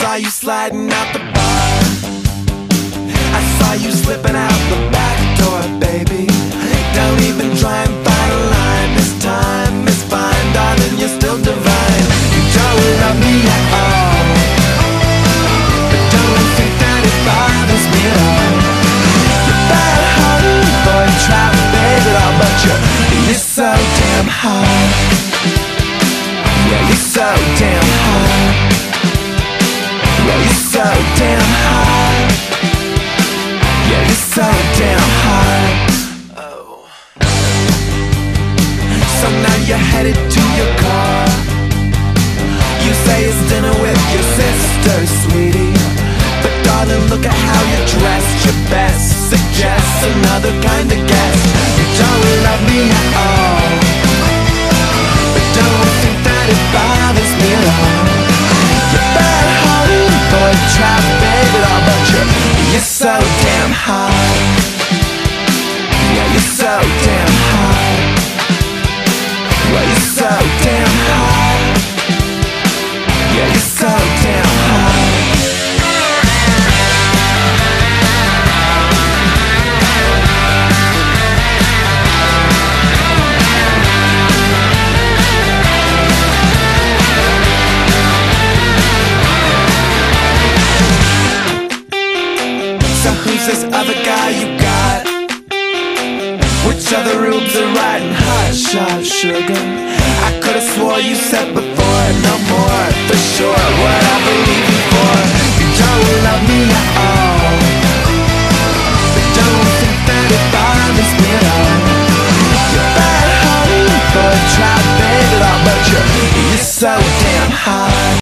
saw you sliding out the bar. I saw you slipping out the back door, baby. Don't even try and find a line. This time is fine, darling, you're still divine. You don't love me at all, but don't think that it bothers me at all. You're bad hearted, boy, try to fake it all, but you're so damn hot. Yeah, you're so damn hot. Yeah, you're so damn hot. Yeah, you're so damn hot. Oh. So now you're headed to your car. You say it's dinner with your sister, sweetie, but darling, look at how you're dressed. Your best suggests another kind of guest. You don't love me at all, but don't think that it bothers me at all. You're bad-hearted, boy, try to fake it all, but you're so damn hot. Yeah, you're so damn hot. Yeah, you're so damn hot. Yeah, you're so damn hot. So who's this other guy you got? Which other rubes are riding hot shot, sugar? I could've swore you said before, no more, for sure, what I believe you for. You don't love me at all, but don't think that it bothers me at all. You're bad-hearted, boy, try to fake it all, but you're so damn hot.